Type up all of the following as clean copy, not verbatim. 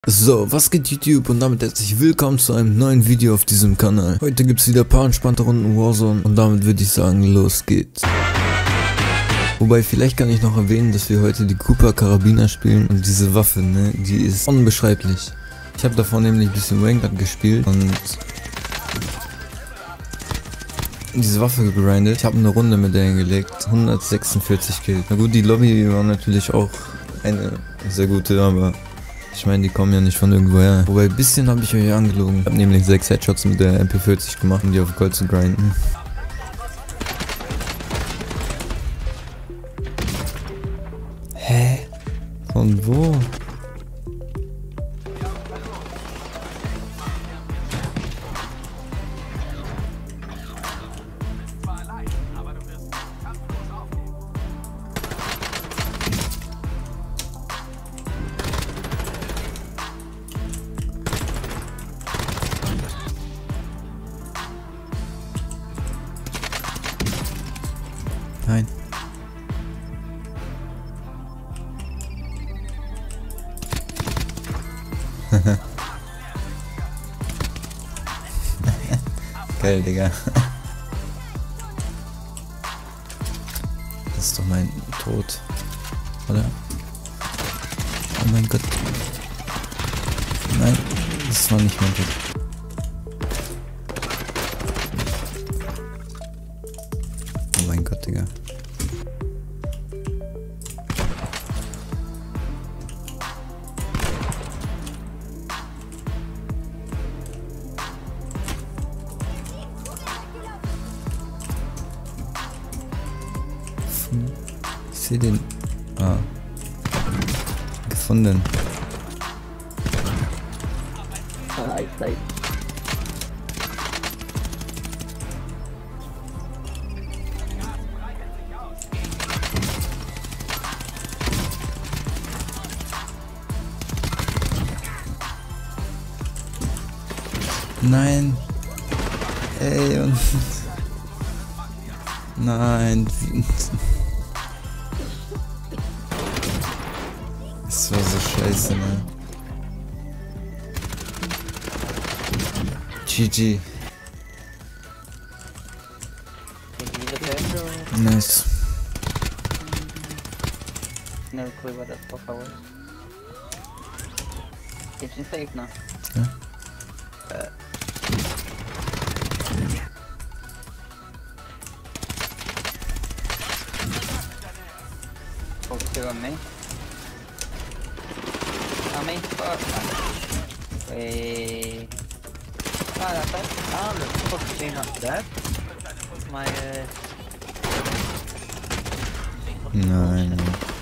So, was geht YouTube und damit herzlich willkommen zu einem neuen Video auf diesem Kanal. Heute gibt es wieder ein paar entspannte Runden Warzone und damit würde ich sagen, los geht's. Wobei, vielleicht kann ich noch erwähnen, dass wir heute die Karabiner spielen und diese Waffe, ne, die ist unbeschreiblich. Ich habe davor nämlich ein bisschen Vanguard gespielt und diese Waffe gegrindet. Ich habe eine Runde mit der hingelegt, 146 Kills. Na gut, die Lobby war natürlich auch eine sehr gute, aber ich meine, die kommen ja nicht von irgendwoher. Wobei, ein bisschen habe ich euch angelogen. Ich habe nämlich 6 Headshots mit der MP40 gemacht, um die auf Gold zu grinden. Hä? Von wo? Nein. Geil, Digga. Das ist doch mein Tod, oder? Oh mein Gott. Nein, das war nicht mein Tod. Oh mein Gott, Digga. Ich sehe den. Ah. Gefunden. Nein. Ey, und nein. Das war so scheiße, ne? GG. Nice. No clue what the fuck I was. Kitchen safe now. Ja? Focus on me. On me? Fuck. Wait. Ah, that's it. Ah, the fuck is not dead. My, Nein.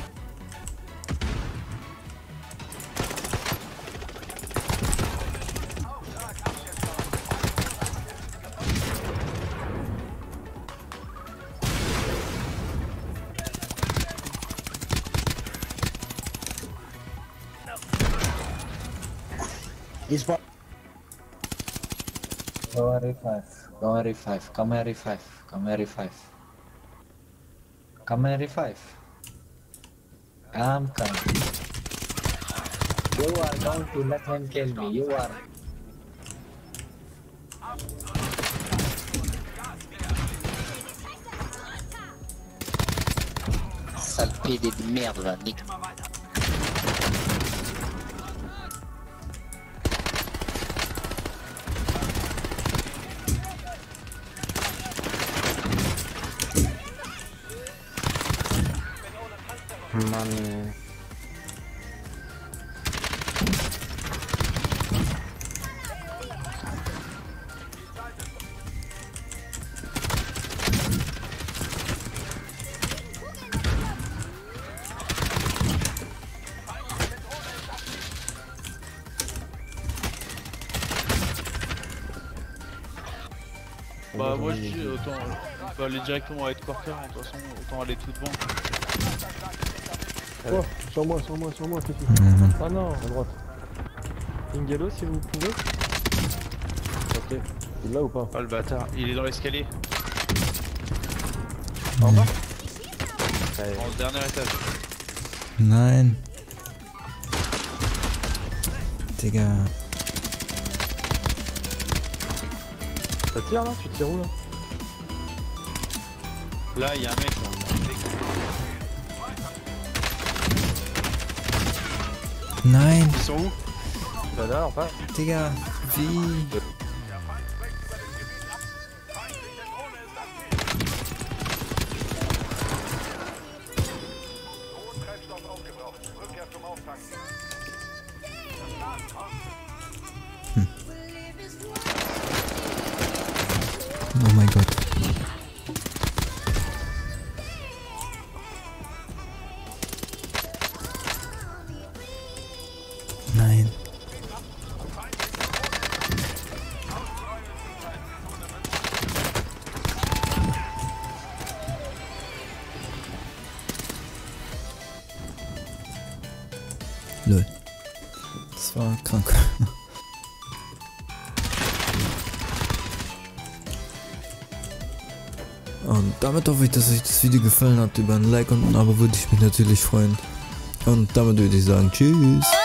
This one. Kamera 5. Kamera 5. Kamera 5. Kamera 5. Kamera 5. I'm coming. You are going to let him kill me. You are. Sale PD de merde, va, nique. Mann. Bah moi je dis autant on peut aller directement à headquarter, de toute façon autant aller tout devant. Oh, sur moi, c'est tout. Ah non, à droite. Ingelo si vous pouvez. Ok, il est là ou pas? Oh le bâtard, il est dans l'escalier. Au revoir. En dernier étage. Nein. Digga. Ça tire là? Tu tires où là? Là, il y a un mec là. Nein, Ils sont où? Bah là, enfin. Digga, wie? Oh mein Gott. Nein. Lol. Das war krank. Und damit hoffe ich, dass euch das Video gefallen hat. Über ein Like und ein Abo würde ich mich natürlich freuen. Und damit würde ich sagen, tschüss.